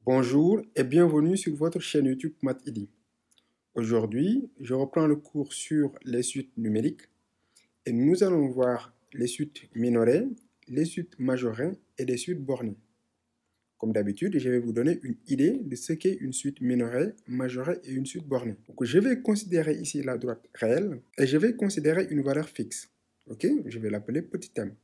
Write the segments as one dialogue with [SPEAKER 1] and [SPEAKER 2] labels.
[SPEAKER 1] Bonjour et bienvenue sur votre chaîne YouTube MathID. Aujourd'hui, je reprends le cours sur les suites numériques et nous allons voir les suites minorées, les suites majorées et les suites bornées. Comme d'habitude, je vais vous donner une idée de ce qu'est une suite minorée, majorée et une suite bornée. Donc, je vais considérer ici la droite réelle et je vais considérer une valeur fixe. Ok, je vais l'appeler petit m.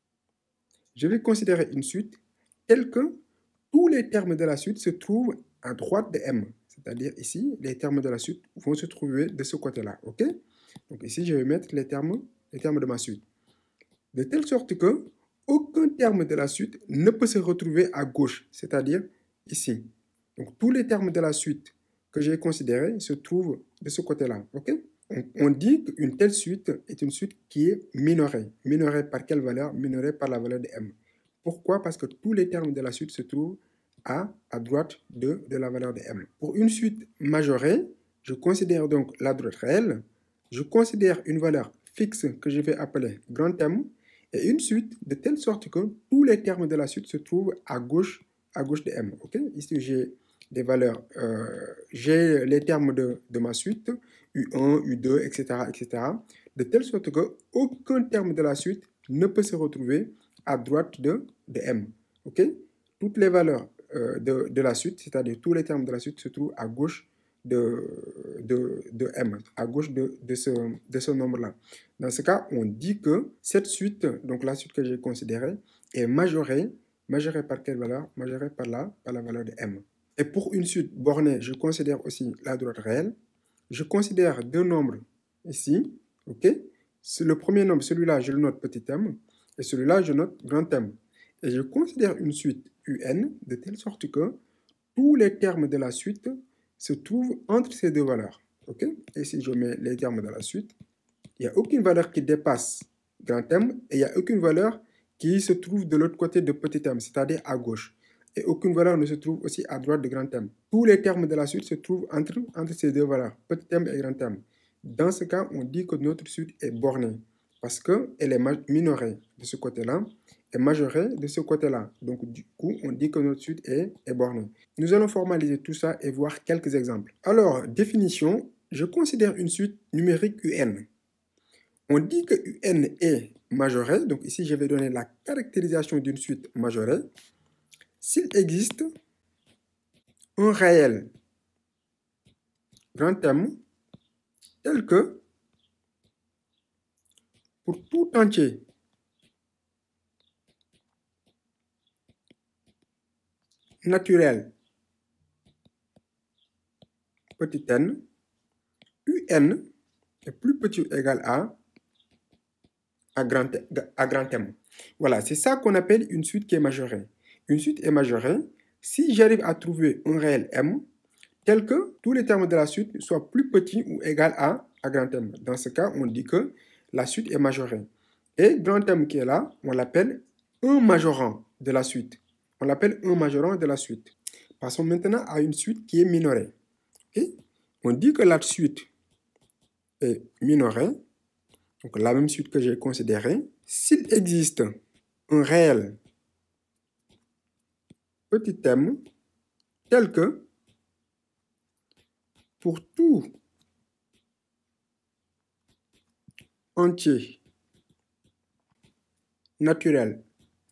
[SPEAKER 1] Je vais considérer une suite telle que tous les termes de la suite se trouvent à droite de m. C'est-à-dire ici, les termes de la suite vont se trouver de ce côté-là. Ok? Donc ici, je vais mettre les termes de ma suite. De telle sorte que aucun terme de la suite ne peut se retrouver à gauche, c'est-à-dire ici. Donc tous les termes de la suite que j'ai considérés se trouvent de ce côté-là. Ok? On dit qu'une telle suite est une suite qui est minorée. Minorée par quelle valeur? Minorée par la valeur de m. Pourquoi? Parce que tous les termes de la suite se trouvent à droite de la valeur de m. Pour une suite majorée, je considère donc la droite réelle, je considère une valeur fixe que je vais appeler grand M, et une suite de telle sorte que tous les termes de la suite se trouvent à gauche de m. Okay? Ici, j'ai des valeurs, j'ai les termes de ma suite, U1, U2, etc., etc., de telle sorte que aucun terme de la suite ne peut se retrouver à droite de m. Okay? Toutes les valeurs de la suite, c'est-à-dire tous les termes de la suite se trouvent à gauche de m, à gauche de ce nombre-là. Dans ce cas, on dit que cette suite, donc la suite que j'ai considérée, est majorée. Majorée par quelle valeur? Majorée par la valeur de m. Et pour une suite bornée, je considère aussi la droite réelle. Je considère deux nombres ici, ok? Le premier nombre, celui-là, je le note petit m, et celui-là, je note grand M. Et je considère une suite UN de telle sorte que tous les termes de la suite se trouvent entre ces deux valeurs. Ok? Et si je mets les termes de la suite, il n'y a aucune valeur qui dépasse grand M et il n'y a aucune valeur qui se trouve de l'autre côté de petit m, c'est-à-dire à gauche. Et aucune valeur ne se trouve aussi à droite de grand M. Tous les termes de la suite se trouvent entre ces deux valeurs, petit m et grand M. Dans ce cas, on dit que notre suite est bornée parce qu'elle est minorée de ce côté-là et majorée de ce côté-là. Donc, du coup, on dit que notre suite est bornée. Nous allons formaliser tout ça et voir quelques exemples. Alors, définition, je considère une suite numérique UN. On dit que UN est majorée, donc ici je vais donner la caractérisation d'une suite majorée. S'il existe un réel grand M tel que pour tout entier naturel petit n, UN est plus petit ou égal à grand M. Voilà, c'est ça qu'on appelle une suite qui est majorée. Une suite est majorée si j'arrive à trouver un réel M tel que tous les termes de la suite soient plus petits ou égal à grand M. Dans ce cas, on dit que la suite est majorée. Et grand M qui est là, on l'appelle un majorant de la suite. On l'appelle un majorant de la suite. Passons maintenant à une suite qui est minorée. Okay? On dit que la suite est minorée, donc la même suite que j'ai considérée, s'il existe un réel petit m tel que pour tout entier naturel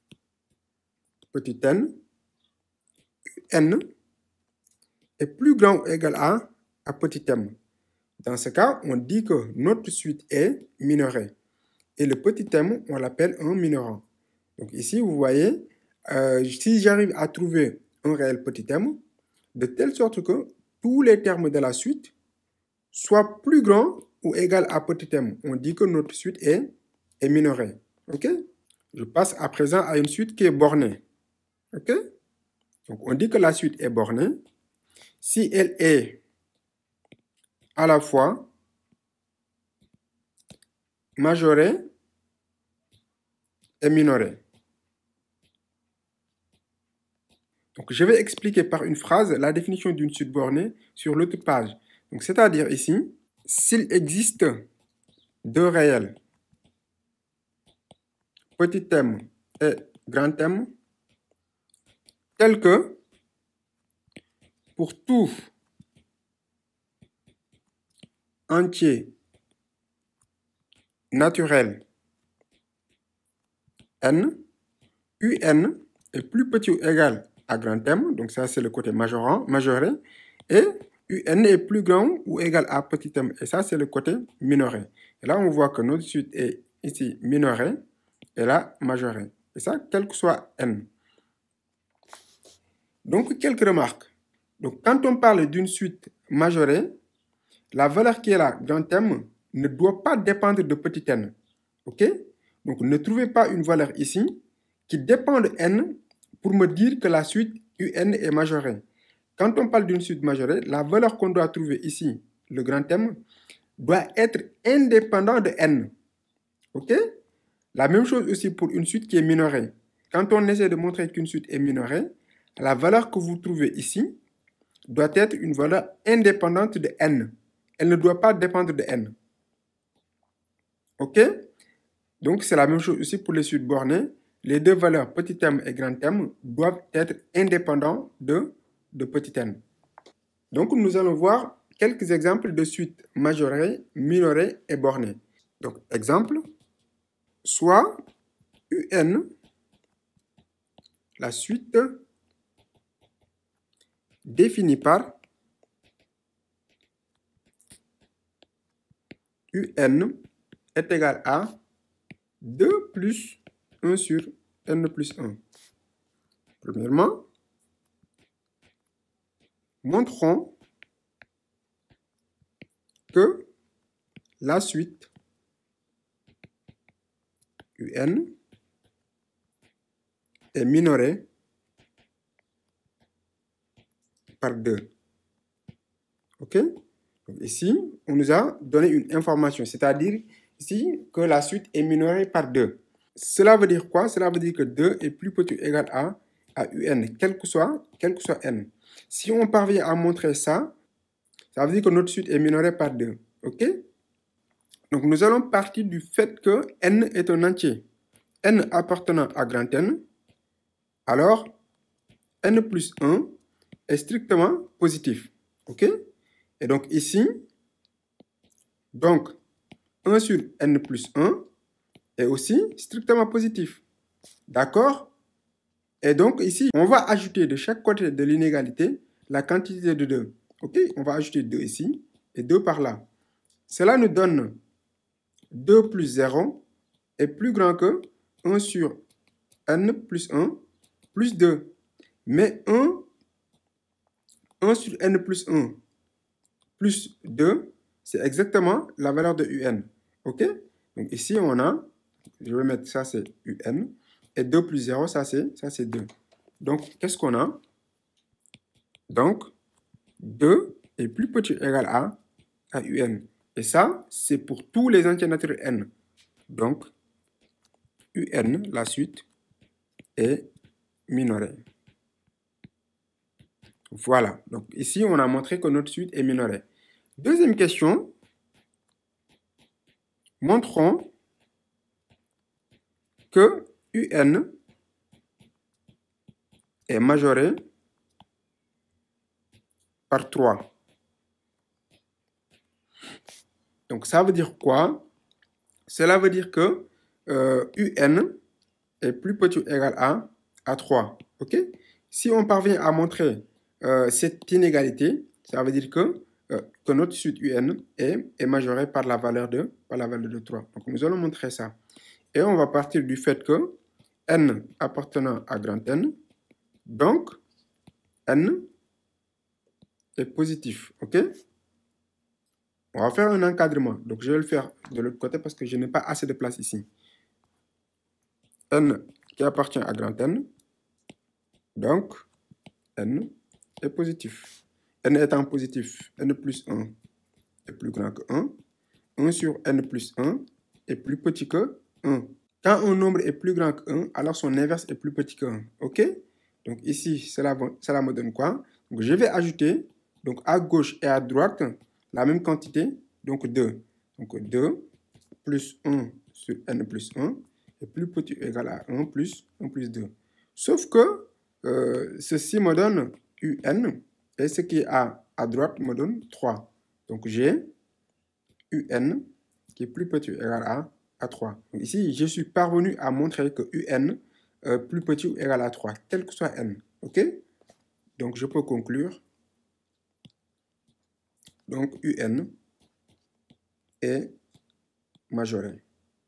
[SPEAKER 1] petit n, n est plus grand ou égal à petit m. Dans ce cas, on dit que notre suite est minorée. Et le petit m, on l'appelle un minorant. Donc ici, vous voyez, si j'arrive à trouver un réel petit m, de telle sorte que tous les termes de la suite soient plus grands ou égal à petit m, on dit que notre suite est minorée. Ok? Je passe à présent à une suite qui est bornée. Ok? Donc on dit que la suite est bornée si elle est à la fois majorée et minorée. Donc, je vais expliquer par une phrase la définition d'une suite bornée sur l'autre page. Donc, c'est-à-dire ici, s'il existe deux réels, petit m et grand M, tels que pour tout entier naturel n, un est plus petit ou égal à grand M, donc ça c'est le côté majoré, et un est plus grand ou égal à petit m, et ça c'est le côté minoré. Et là on voit que notre suite est ici minoré, et là majoré. Et ça, quel que soit n. Donc, quelques remarques. Donc, quand on parle d'une suite majorée, la valeur qui est là, grand M, ne doit pas dépendre de petit n. OK? Donc, ne trouvez pas une valeur ici qui dépend de n pour me dire que la suite un est majorée. Quand on parle d'une suite majorée, la valeur qu'on doit trouver ici, le grand M, doit être indépendant de n. OK? La même chose aussi pour une suite qui est minorée. Quand on essaie de montrer qu'une suite est minorée, la valeur que vous trouvez ici doit être une valeur indépendante de n. Elle ne doit pas dépendre de n. OK? Donc, c'est la même chose aussi pour les suites bornées. Les deux valeurs petit m et grand M doivent être indépendants de petit n. Donc, nous allons voir quelques exemples de suites majorées, minorées et bornées. Donc, exemple, soit un, la suite définie par un est égal à 2 plus 1 sur n plus 1. Premièrement, montrons que la suite un est minorée par 2. OK? Donc ici, on nous a donné une information, c'est-à-dire ici que la suite est minorée par 2. Cela veut dire quoi? Cela veut dire que 2 est plus petit ou égal à un, quel que soit n. Si on parvient à montrer ça, ça veut dire que notre suite est minorée par 2. OK? Donc nous allons partir du fait que n est un entier. N appartenant à grand N, alors n plus 1 est strictement positif. OK? Et donc ici, donc 1 sur n plus 1 est aussi strictement positif. D'accord? Et donc ici, on va ajouter de chaque côté de l'inégalité la quantité de 2. OK? On va ajouter 2 ici et 2 par là. Cela nous donne 2 plus 0 est plus grand que 1 sur n plus 1 plus 2. Mais 1 sur n plus 1 plus 2, c'est exactement la valeur de un. OK? Donc ici, on a, je vais mettre ça, c'est un. Et 2 plus 0, ça c'est 2. Donc, qu'est-ce qu'on a? Donc, 2 est plus petit ou égal à un. Et ça, c'est pour tous les entiers naturels n. Donc, un, la suite, est minorée. Voilà. Donc, ici, on a montré que notre suite est minorée. Deuxième question. Montrons que un est majoré par 3. Donc, ça veut dire quoi? Cela veut dire que un est plus petit ou égal à 3. OK? Si on parvient à montrer cette inégalité, ça veut dire que notre suite un est majorée par la valeur de 3. Donc, nous allons montrer ça. Et on va partir du fait que n appartenant à grand N, donc n est positif. OK? On va faire un encadrement. Donc, je vais le faire de l'autre côté parce que je n'ai pas assez de place ici. N qui appartient à grand N, donc n est positif. N étant positif, n plus 1 est plus grand que 1. 1 sur n plus 1 est plus petit que 1. Quand un nombre est plus grand que 1, alors son inverse est plus petit que 1. OK? Donc ici, cela me donne quoi? Donc je vais ajouter, donc à gauche et à droite, la même quantité, donc 2. Donc 2 plus 1 sur n plus 1 est plus petit ou égal à 1 plus 2. Sauf que ceci me donne un Et ce qui est à droite me donne 3. Donc j'ai UN qui est plus petit ou égal à 3. Donc ici, je suis parvenu à montrer que UN plus petit ou égal à 3, quel que soit N. OK? Donc je peux conclure. Donc UN est majoré.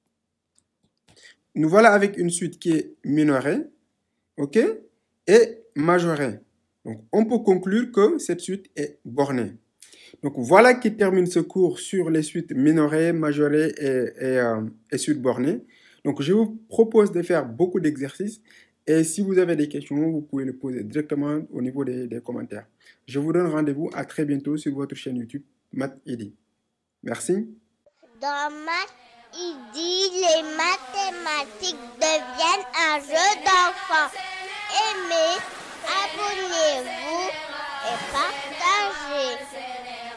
[SPEAKER 1] Nous voilà avec une suite qui est minorée, OK, et majorée. Donc on peut conclure que cette suite est bornée. Donc voilà qui termine ce cours sur les suites minorées, majorées et suites bornées. Donc je vous propose de faire beaucoup d'exercices et si vous avez des questions, vous pouvez les poser directement au niveau des commentaires. Je vous donne rendez-vous à très bientôt sur votre chaîne YouTube MathID. Merci.
[SPEAKER 2] Dans MathID, les mathématiques deviennent un jeu d'enfant. Aimez, abonnez-vous et partagez.